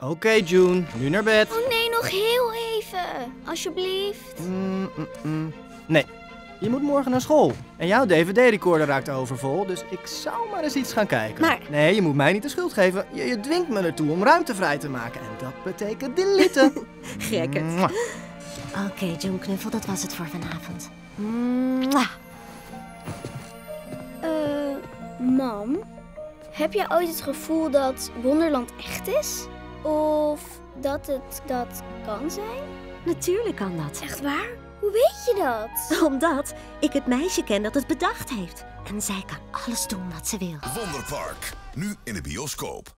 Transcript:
Oké, June, nu naar bed. Oh nee, nog heel even. Alsjeblieft. Nee, je moet morgen naar school. En jouw DVD-recorder raakt overvol, dus ik zou maar eens iets gaan kijken. Maar- Nee, je moet mij niet de schuld geven. Je dwingt me ertoe om ruimte vrij te maken. En dat betekent deleten. Gekkerd. Mwah. Oké, June Knuffel, dat was het voor vanavond. Mwah. Mam, heb jij ooit het gevoel dat Wonderland echt is? Of dat het dat kan zijn? Natuurlijk kan dat. Echt waar? Hoe weet je dat? Omdat ik het meisje ken dat het bedacht heeft. En zij kan alles doen wat ze wil. Wonderpark, nu in de bioscoop.